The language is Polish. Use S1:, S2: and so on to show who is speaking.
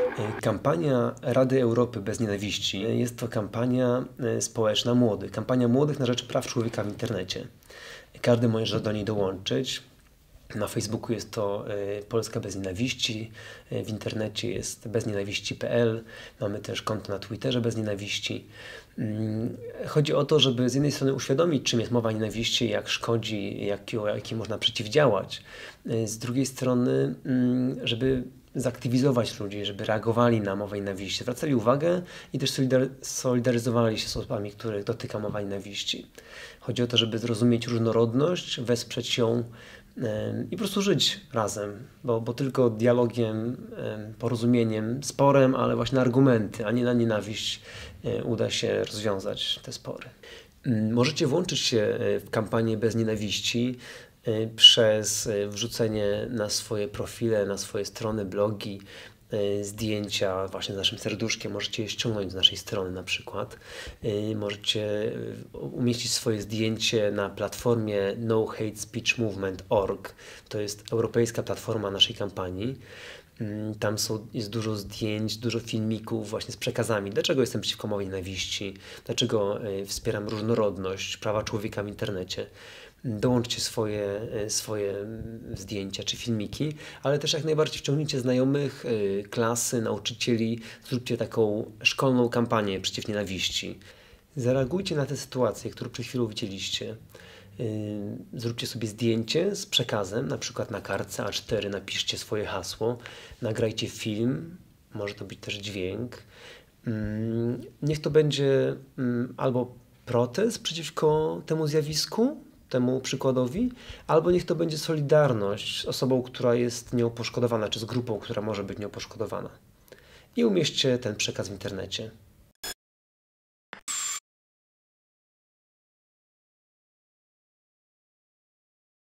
S1: Kampania Rady Europy bez nienawiści jest to kampania społeczna młodych. Kampania młodych na rzecz praw człowieka w internecie. Każdy może do niej dołączyć. Na Facebooku jest to Polska bez nienawiści, w internecie jest beznienawiści.pl, mamy też konto na Twitterze bez nienawiści. Chodzi o to, żeby z jednej strony uświadomić, czym jest mowa nienawiści, jak szkodzi, jakiej można przeciwdziałać. Z drugiej strony, żeby zaktywizować ludzi, żeby reagowali na mowę nienawiści, zwracali uwagę i też solidaryzowali się z osobami, których dotyka mowa nienawiści. Chodzi o to, żeby zrozumieć różnorodność, wesprzeć ją i po prostu żyć razem, bo tylko dialogiem, porozumieniem, sporem, ale właśnie na argumenty, a nie na nienawiść uda się rozwiązać te spory. Możecie włączyć się w kampanię bez nienawiści przez wrzucenie na swoje profile, na swoje strony, blogi, zdjęcia właśnie z naszym serduszkiem. Możecie je ściągnąć z naszej strony na przykład. Możecie umieścić swoje zdjęcie na platformie nohatespeechmovement.org. To jest europejska platforma naszej kampanii. Tam jest dużo zdjęć, dużo filmików właśnie z przekazami. Dlaczego jestem przeciwko mowie nienawiści? Dlaczego wspieram różnorodność, prawa człowieka w internecie? Dołączcie swoje zdjęcia czy filmiki, ale też jak najbardziej wciągnijcie znajomych, klasy, nauczycieli. Zróbcie taką szkolną kampanię przeciw nienawiści. Zareagujcie na tę sytuację, którą przed chwilą widzieliście. Zróbcie sobie zdjęcie z przekazem, na przykład na kartce A4 napiszcie swoje hasło, nagrajcie film, może to być też dźwięk. Niech to będzie albo protest przeciwko temu zjawisku, temu przykładowi, albo niech to będzie solidarność z osobą, która jest nieoposzkodowana, czy z grupą, która może być nieoposzkodowana. I umieśćcie ten przekaz w internecie.